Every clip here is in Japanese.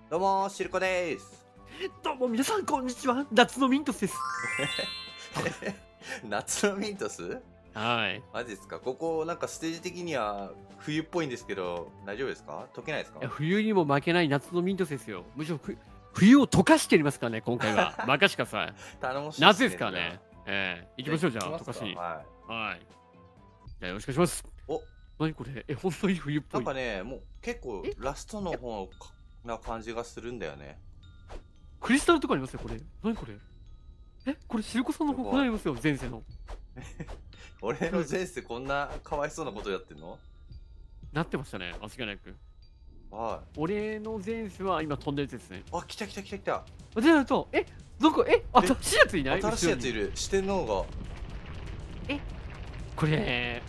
どうもシルコです。 どうも皆さんこんにちは。夏のミントスです。 夏のミントス？ はい。 マジですか？ここなんかステージ的には冬っぽいんですけど、大丈夫ですか？溶けないですか？ いや冬にも負けない夏のミントスですよ。むしろ冬を溶かしてやりますからね、今回は。任してください。 頼もしい夏ですからね。行きましょう、じゃあ、 行きますか？ 溶かしに。 ははい。じゃあ、よろしくお願いします。 い。お、 何これ本当に冬っぽい。 なんかね、もう結構えラストの方な感じがするんだよね。 クリスタルとかありますよ、これ。何これこれ、シルコさんのここにありますよ、前世の。 俺の前世こんなかわいそうなことやってんの？ なってましたね、間違いなく。 は俺の前世は今飛んでるやつですね。 い。あ、来た来た来た来た。 で、なると、どこ、新しいやついない新しいやついる。 る。四天王が。 これ、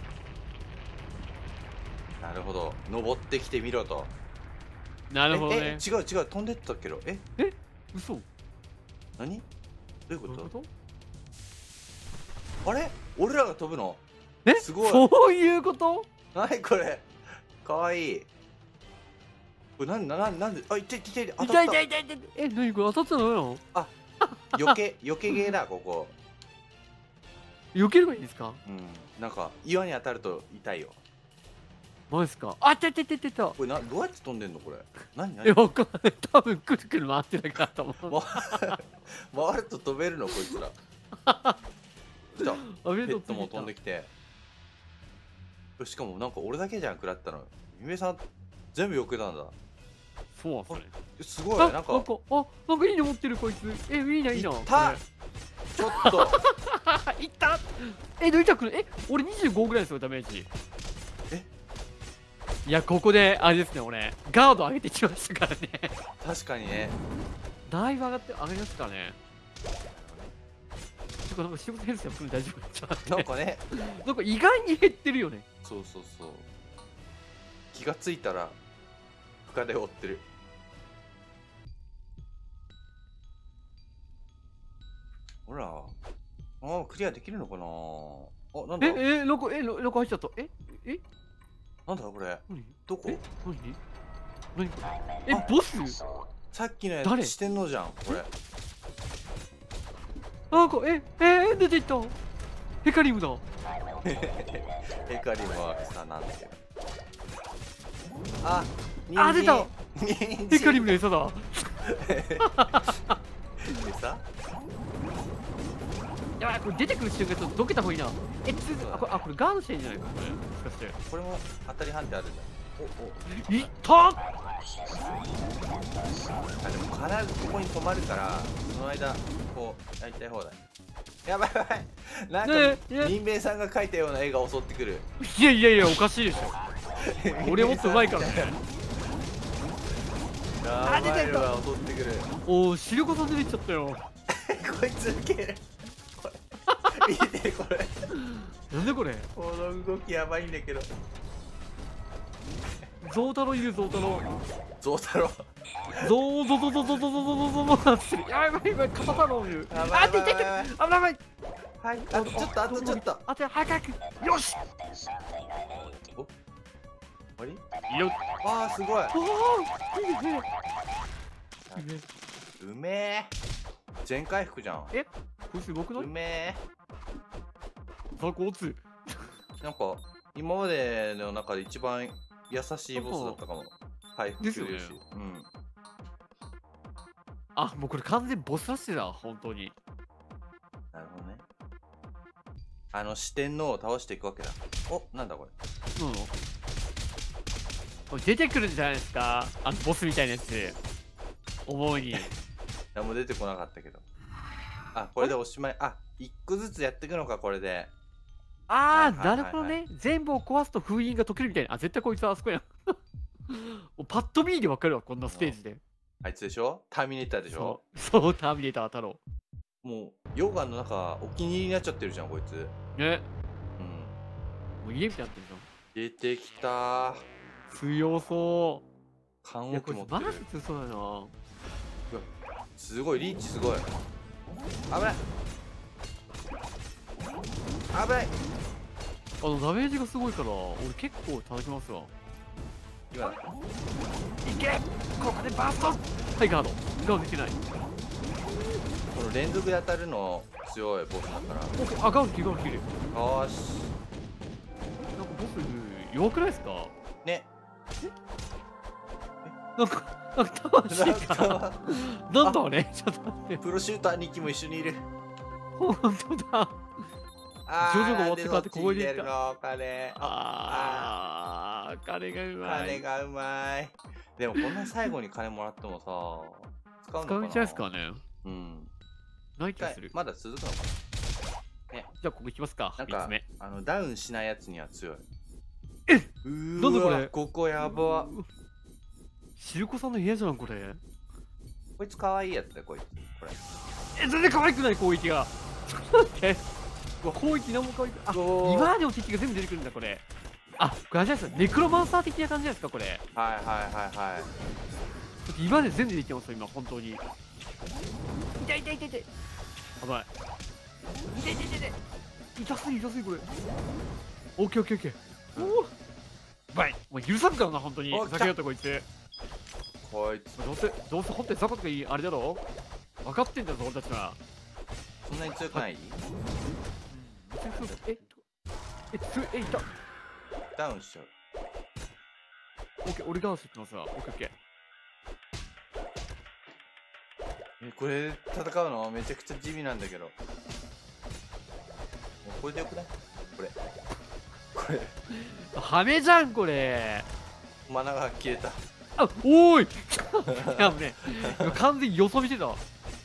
なるほど。登ってきてみろと。 なるほどね。 違う違う、飛んでったっけど。 嘘何？どういうこどういうことと？あれ？俺らが飛ぶの？すごい。 そういうこと。 何これ？かわいい。これなんで、あ、いっていっていって、当たった。 痛い痛い痛い痛い。何これ当たったのよ。 あ、避けゲーだ、ここ。 避ければいいんですか。 うん。なんか、岩に当たると痛いよ。 マジですか。あ、痛い痛い痛い痛い。 これどうやって飛んでんのこれ？何わかんない。多分くるくる回ってなかったもん。 回ると飛べるのこいつら。来た。ペットも飛んできて。しかもなんか俺だけじゃん食らったの。ゆめさん全部避けたんだ。 そうなんすね。 すごい。 なんかいいの持ってるこいつ。いいな。いいな。 ちょっと。 いった。どいたくる。俺25ぐらいですよ、ダメージ。いや、ここであれですね、俺ガード上げてきましたからね。 確かにね。 だいぶ上がりますからね。なんか仕事ヘルスやってるの大丈夫なんかね。 なんか意外に減ってるよね。 そう。気がついたら深手を負ってる。ほら。クリアできるのかな。あ、なんだ。 なんか入っちゃった。 なんだこれ。 何どこ？ 何これ。ボス。 さっきのや誰つ四天王じゃんこれ。 なんか出ていった。ヘカリムだ。 ヘカリムはさなんだけど。あ、 出た。ヘカリムので餌だ。 さ。 やばい、これ出てくる瞬間ちょっとどけた方がいいな。これガードしてんじゃないかこれ。もしかして。 これも当たり判定あるじゃん。 いったあ、でも必ずここに止まるからその間こうやりたい放題。やばい。なんか人兵さんが描いたような絵が襲ってくる。 いやおかしいでしょ。俺もっと上手いからね。 出てるわ、襲ってくる。 おお、視力さん出てきちゃったよ。 こいつ受ける。見てこれ。 なんでこれ。 この動きやばいんだけど。 ゾウ太郎いる。ゾウ太郎。 ゾウ太郎。 ゾウってる。やばい、カタ太郎いる。 やばい。 やばい。 はい、あとちょっと。 早く。よし。 終わり？ よっ。 わあ、すごい。 いいね。 うめえ。全回復じゃん。 こいつすごくない？ うめえ。 最高つ。 なんか今までの中で一番優しいボスだったかも。回復するし。 ですよね。 うん。 もうこれ完全ボスラッシュだ、本当に。 なるほどね。四天王を倒していくわけだ。お、なんだこれ。 これ出てくるんじゃないですか、ボスみたいなやつ。思うに。 何も出てこなかったけど。これでおしまい。一個ずつやっていくのか、これで。 なるほどね。全部を壊すと封印が解けるみたいな。絶対こいつはあそこやん。パッと見でわかるわ、こんなステージで。 あいつでしょ？ターミネーターでしょ？ そう、ターミネーター太郎。 もう、溶岩の中、お気に入りになっちゃってるじゃん、こいつ。 ね。 うん。 もう家みたいになってるじゃん。 出てきた。 強そう。 棺桶持ってる。 マジ強そうだな。 すごい、リーチすごい。危ない。危ない。 ダメージがすごいから、俺結構叩きますわ。 今だ。 いけ、ここでバースト。 はいガードできない。 この連続で当たるの強いボスだから。 オッケー、あガード切るよーし。 なんかボス弱くないですかね。 なんか魂がなんだあれちょっと待って、 プロシューター2機も一緒にいる。 本当だ。 あジョジョが終わってからってここにいた。 彼がうまい。 金がうまい。でもこんな最後に金もらってもさ、使うのかな。 使うんじゃないですかね。 うん。 ない気がする。 まだ続くのかな。ね。 じゃあここ行きますか。 なん 3つ目。 かダウンしないやつには強い。 なんだこれ。 ここやば。 しるこさんの部屋じゃんこれ。 こいつ可愛いやつだよこいつ。これ。 全然可愛くない攻撃が。ちょっと待って。攻撃何も可愛くない。あ、今までの敵が全部出てくるんだこれ。あ、これあれじゃないですか。ネクロマンサー的な感じじゃないですかこれ。 はいはいはいはい。 だって今まで全部出てきてますよ今本当に。痛い。やばい。痛い。痛すぎこれ。オッケー。おお。バイ。もう許さんからな本当に。ふざけやったこいつ。 こいつどうせ掘って雑魚とかいいあれだろ。分かってんだぞ俺たちは。 そんなに強くない？ いた。 ダウンしちゃう。 オッケー、俺が走ってますわ。オッケー。 これ戦うのめちゃくちゃ地味なんだけど。もうこれでよくない？これハメじゃんこれ。 マナが消えた。 あ、おーいいやもうね、完全によそ見てたわ。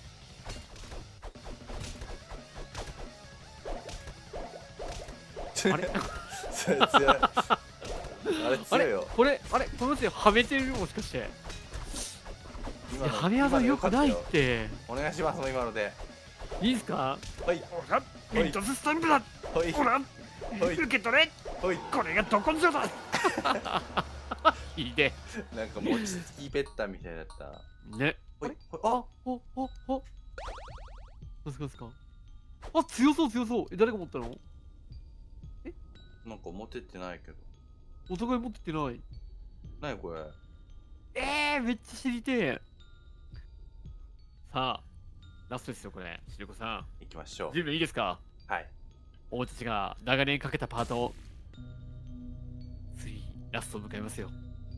あれそれ強い。あれ強いよ。 この人はめてるもしかして。 今のはめ技よくないって。 お願いしますもう今ので。 いいですか？ はい。 ミッドスタンプだ。ほら、受け取れ。これがど根性だ。いいね。 なんか餅つきベッタみたいだった。 ね。 あ、 なんすか。あ、強そう。誰が持ったの？ なんか持ってってないけど。 お互い持ってってない。 何これ。 めっちゃ知りてえ。さあ、ラストですよこれ。しるこさん。 行きましょう。 準備いいですか？ はい。 俺たちが長年かけたパートを次ラストを迎えますよ。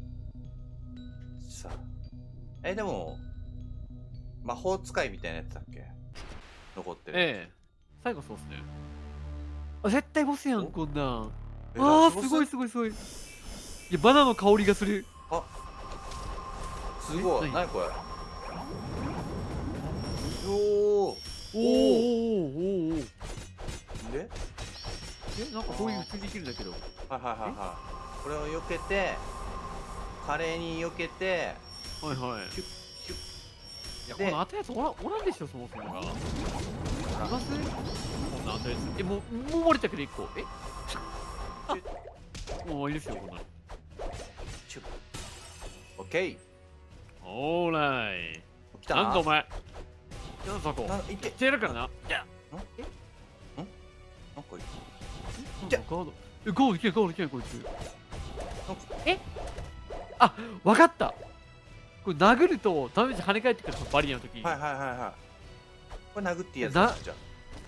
さあ。でも魔法使いみたいなやつだっけ？残ってる。 最後そうっすね。あ、絶対ボスやんこんなん。すごい。いや、バナナの香りがする。 あ、すごい。何これ。お。で？ なんかこういう普通にできるんだけど。 はい。これを避けて、華麗に避けて。 はい。いや、この当たやつおらんでしょそもそもが。います？こんな当たやつ。もう漏れたけど1個。もういいですよこんなの。 オッケー。 オーライ。 来た。 なんだお前。なんだこいけ。 てやるからな。 なんかガードいけないこいつ。あ、わかった。これ殴るとダメージ跳ね返ってくるバリアの時に。 はい。これ殴っていいやつだじゃん。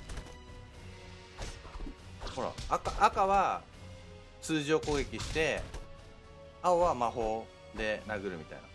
ほら、赤は通常攻撃して、青は魔法で殴るみたい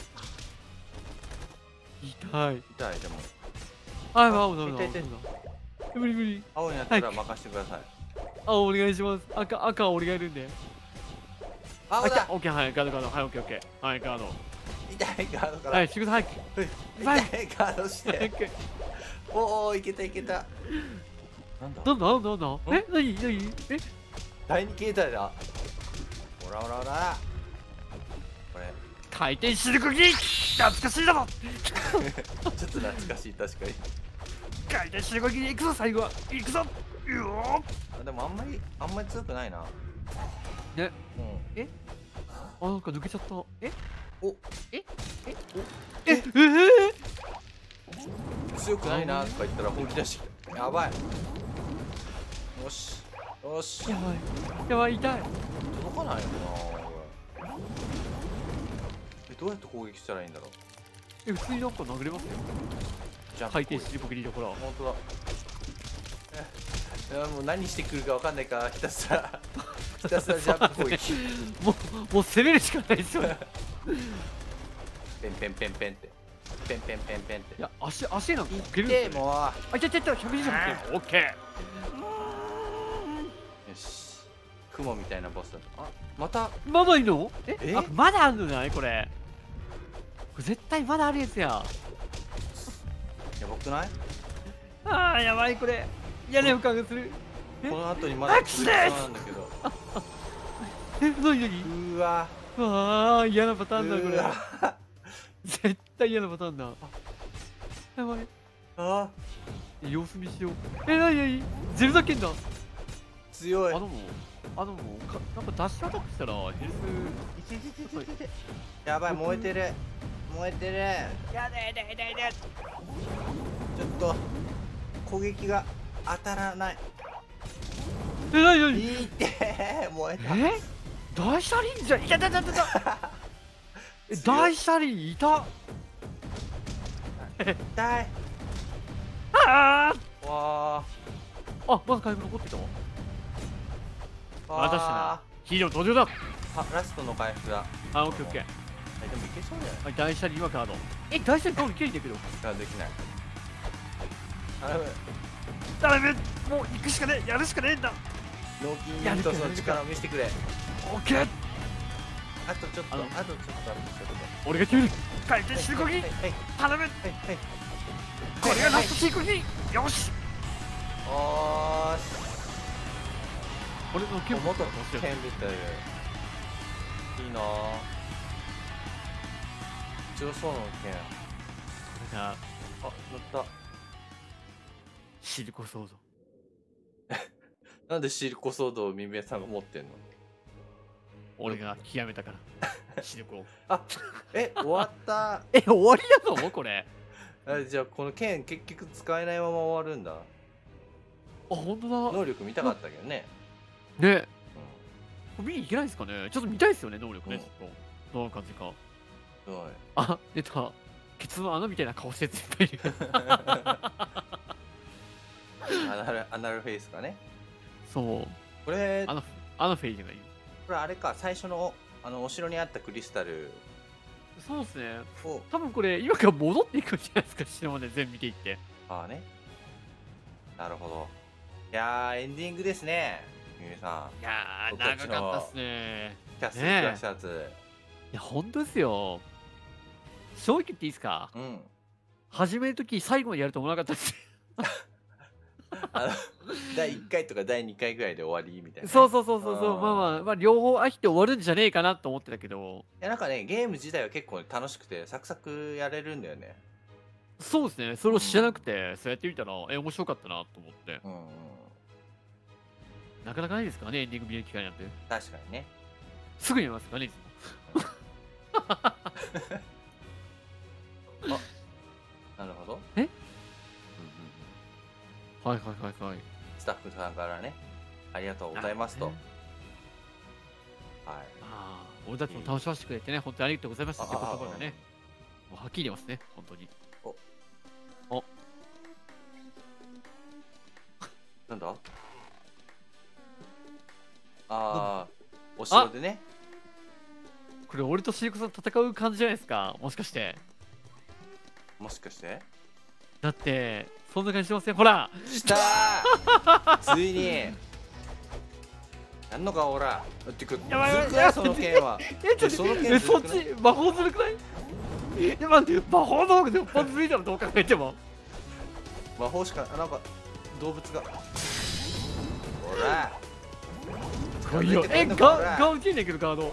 な。 痛いでも。 青無理。 青になったら任せてください。 お願いします。赤は俺がいるんで。 青だ。 オッケー、はい、ガード。はい、オッケー。はい、ガード。 痛いガードから。 はい、仕事早く。 痛いガードして。おー、いけた。なんだ何第2形態だ。ほら。これ。 回転シルクギ懐かしいだろ。 ちょっと懐かしい、確かに。 回転シルクギ行くぞ、最後は。行くぞ。 でもあんまり強くないな。 ね。なんか抜けちゃった。 強くないなとか言ったら本気出してきた。やばい。よし。 やばい、痛い。 届かないよな。どうやって攻撃したらいいんだろう。 普通になんか殴れますよ。 じゃあ回転してこぎりだから本当だ。いやもう何してくるかわかんないからひたすらジャンプ攻撃。 もう攻めるしかないですよね。 ペンペンペンペンってペンペンペンペンって。 いや足なんかいけるんでですよね。 もあ、いった120オッケー。 よし雲みたいなボスだ。あまたまだいいの？ えあ、まだあるのじゃないこれ。これ絶対まだあるやつや。 やばくない？ あーやばいこれ。嫌な予感がする。 この後にまだ続きそうなんだけど。 何うわああ嫌なパターンだこれ。 うわ絶対嫌なパターンだ。やばい。 あ様子見しよう。何ゼルダ剣だ。 強い。 なんかダッシュアタックしたらヘルス。 やばい燃えてるやだちょっと攻撃が当たらない。 何いって燃えた。 大車輪じゃん。いた大車輪いた。 痛い。 あわまだ回復残ってたわ。 あ確かにヒーロー登場だ。 ラストの回復だ。 オッケーオッケー。 でもいけそうじゃない？ 大車輪はカード。大車輪カードいけるんだけど。 できない。 ダメ。もう行くしかねえ。やるしかねえんだ。 脳筋ユニトスの力を見せてくれ。 オッケー。 あとちょっと俺が急に回転してこぎ。頼む。これがラストシークギ。よし。 おーし。 俺の剣元剣みたい。いいなぁ。強そうな剣。 これが乗った。 シルコソード。 なんでシルコソードをミミエさんが持ってんの？ 俺が極めたからシルコを。 終わった。 終わりだぞこれ。 じゃあこの剣結局使えないまま終わるんだ。 本当だ。 能力見たかったけどね。 ね、見に行けないですかね。ちょっと見たいですよね能力ね。ちょっとどういう感じか。出た。ケツの穴みたいな顔してるやついっぱいいる。 アナルフェイスかね。 そう。 これアナフェイジがいい。 これあれか、最初のお城にあったクリスタル。 そうですね。多分これ今から戻っていくんじゃないですか。城まで全部見ていって。 ね。なるほど。いやーエンディングですね。ミミさん。 いやー長かったっすね。 キャッスルクラッシャーズ。 いや本当ですよ。正直言っていいですか？始めるとき最後までやると思わなかったです。 第1回とか第2回ぐらいで終わりみたいな。 そう。まあ両方飽きて終わるんじゃねえかなと思ってたけど。 いやなんかねゲーム自体は結構楽しくてサクサクやれるんだよね。 そうですね。それを知らなくて、そうやってみたら面白かったなと思って。なかなかないですからねエンディング見る機会なんて。 確かにね。 すぐ見ますからねいつも。 なるほど。 はい。 スタッフさんからね、ありがとうございますと。 俺たちも楽しませてくれてね、本当にありがとうございますって言葉がね、もうはっきり出ますね、本当に。 なんだ？お城でね。 これ俺とシークさん戦う感じじゃないですか、もしかして。 もしかして？ だってそんな感じしません？ほらしたーついにやんのかほら。ってくずるくないその剣は。 そっち魔法ずるくない？待って魔法の方が一発ずるいだろどう考えても。 魔法しかなんか動物がほらガード切んねんけどガード。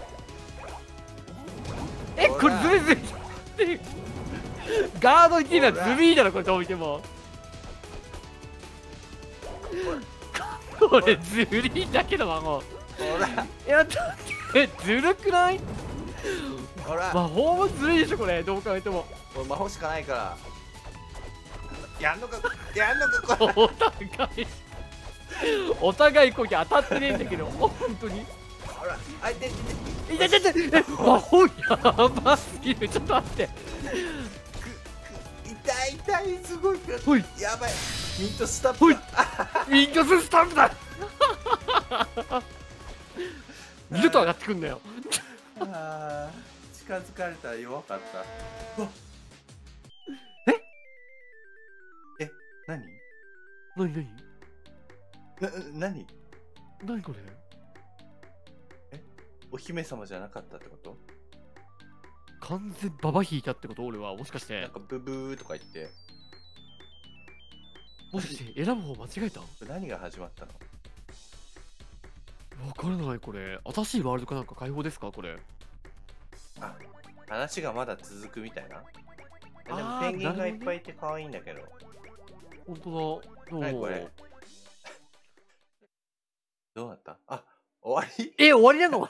これずるいずるい。ガード1位ならずるいだろこれどう見ても。これずるいだけど魔法。いやだってずるくない？魔法もずるいでしょこれどう考えても。 俺魔法しかないからやんのかこれ。 お互いこき当たってねえんだけど本当に。 ほら相手魔法やばすぎる。ちょっと待って痛い痛い、すごい。 ほいやばい。ミントスタンプほいだ。 ミントスタンプだ二度と上がってくんだよ。 あー、近づかれたら弱かった。うわえ何何何これ。 お姫様じゃなかったってこと？ 完全ババ引いたってこと？俺はもしかしてなんかブブーとか言って、 もしかして選ぶ方間違えた？ 何が始まったの？ わからない。これ新しいワールドかなんか開放ですかこれ？ あ、話がまだ続くみたいな。でもあーペンギンがいっぱいいて可愛いんだけど。 本当だ。 何これ？どうなった？あ、終わり？ 終わりなの？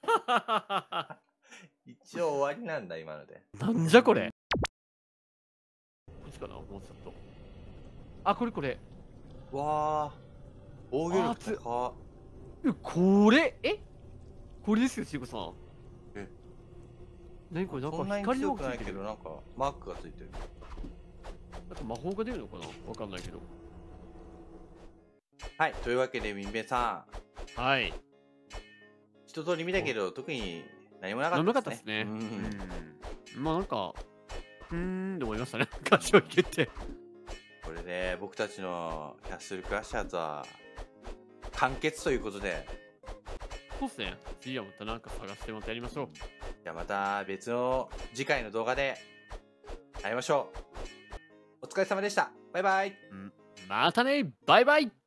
一応終わりなんだ、今ので。 なんじゃこれ。こっちかな、もうちょっと。あ、これ。 わあ、防御力高っ。 これこれですよ、ちいこさん。何これ、なんかそんなに光の強くないけど、なんかマークがついてる。 なんか魔法が出るのかな、わかんないけど。 はい、というわけで、みんべさん。 はい。 一通り見たけど、特に何もなかなったですね。 かったですね。まあなんか、で思いましたね。歌詞を言って。 これで僕たちのキャッスルクラッシャーズは完結ということで。 そうっすね。次はまたなんか探してまたやりましょう。 じゃあまた別の次回の動画で会いましょう。お疲れ様でした。バイバイ。 またね、バイバイ。